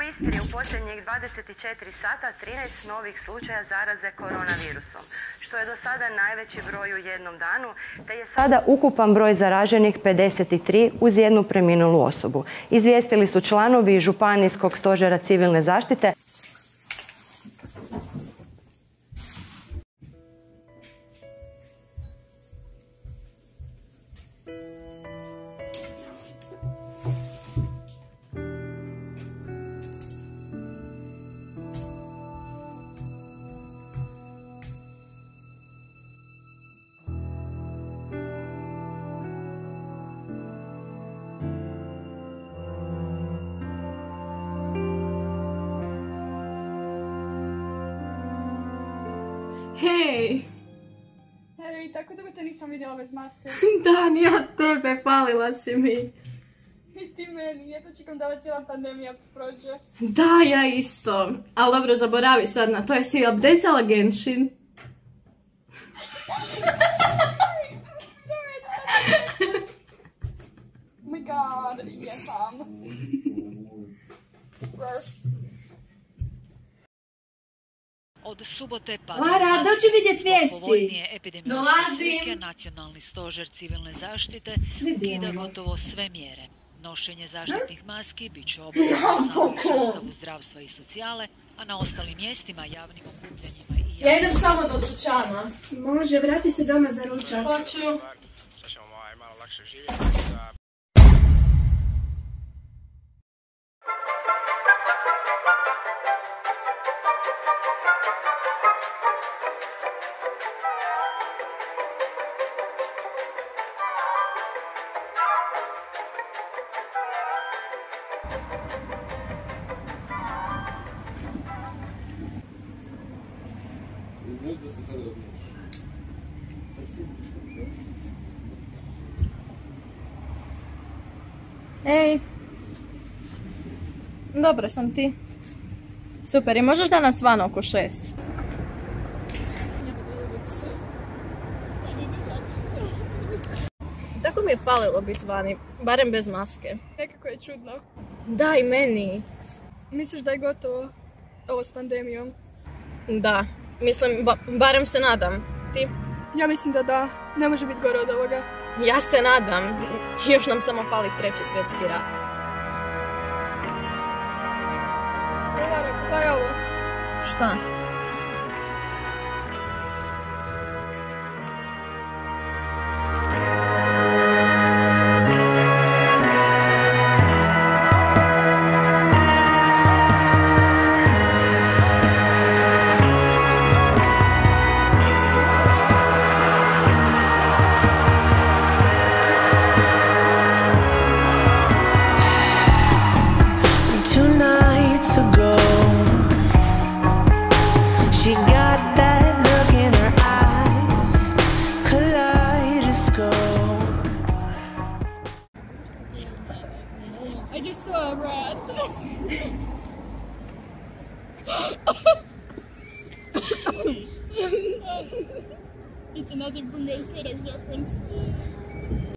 Istri u posljednjih 24 sata 13 novih slučaja zaraze koronavirusom, što je do sada najveći broj u jednom danu, te je sada ukupan broj zaraženih 53 uz jednu preminulu osobu. Izvijestili su članovi Županijskog stožera civilne zaštite. Hej! Hej, tako dugo te nisam vidjela bez maske. Da, ni od tebe, falila si mi. I ti meni, jedno čekam da ova cijela pandemija prođe. Da, ja isto. Ali dobro, zaboravi sad na to, jesi updateala Genshin? Oh my god, jesam. Od subote pa Lara, dođi vidjet vijesti. Dolazim. Nacionalni stožer civilne zaštite ukida gotovo sve mjere. Nošenje zaštitnih maski bit će obavezno samo u sustavu zdravstva i socijale, a na ostalim mjestima, javnim okupljanjima i Ja idem samo do dućana. Može, vrati se doma za ručak. Hoću. Sad ćemo malo lakše živjeti. Ej. Dobro sam ti. Super, i možeš danas van oko 6? Tako mi je falilo biti vani, barem bez maske. Nekako je čudno. Da, i meni. Misliš da je gotovo ovo s pandemijom? Da, mislim, barem se nadam. Ti? Ja mislim da, ne može biti gore od ovoga. Ja se nadam. Još nam samo fali 3. svjetski rat. Lara, pogledaj ovo. Šta? I just saw a rat. It's another Bunga Swedex reference.